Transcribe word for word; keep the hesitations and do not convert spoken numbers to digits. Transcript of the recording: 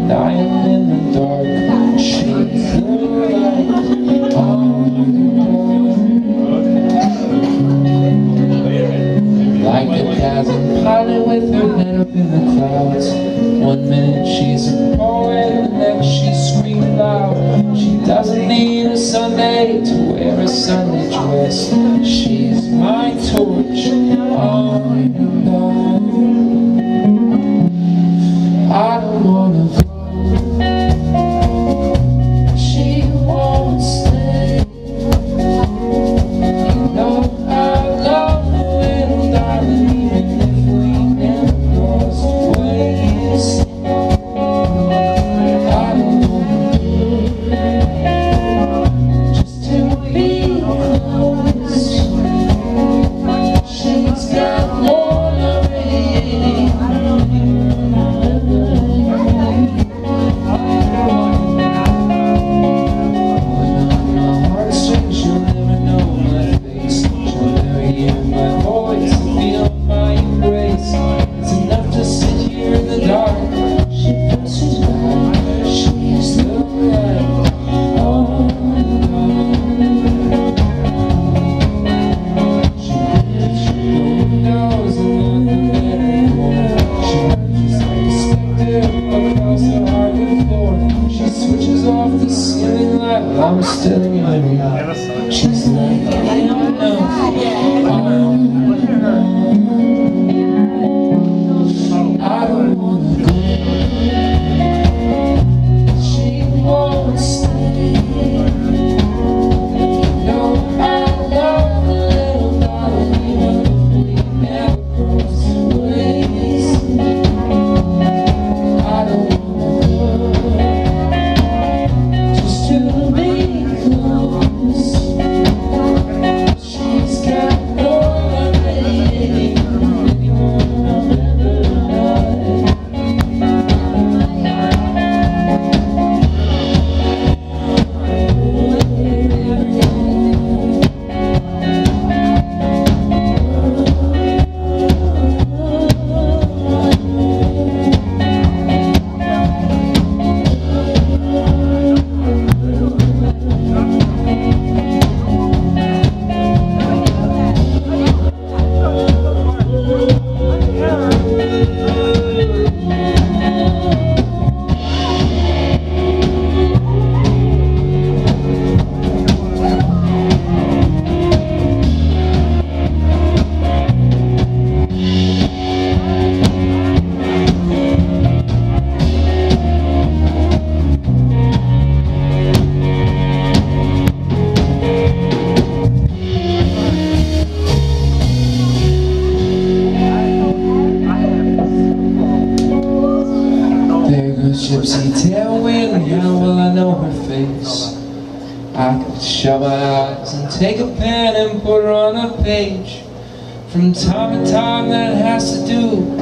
and I am in the dark. She's the light on the dark. Like a dazzling pilot with her head up in the clouds. One minute she's a poet, the next she screams loud. She doesn't need a Sunday to wear a Sunday dress. She's my torch on the dark. I don't wanna go. She won't stay. You know I love the little darling, even if we never cross ways. I don't wanna go, just to be close. She's got more than radiating. I'm still in her. She's like, I don't know. I don't wanna go. She won't stay. No, I love the little darling, even if we never cross ways. I don't wanna go, just to be. Gypsy tailwind, how will I know her face? I could shut my eyes and take a pen and put her on a page. From time to time that has to do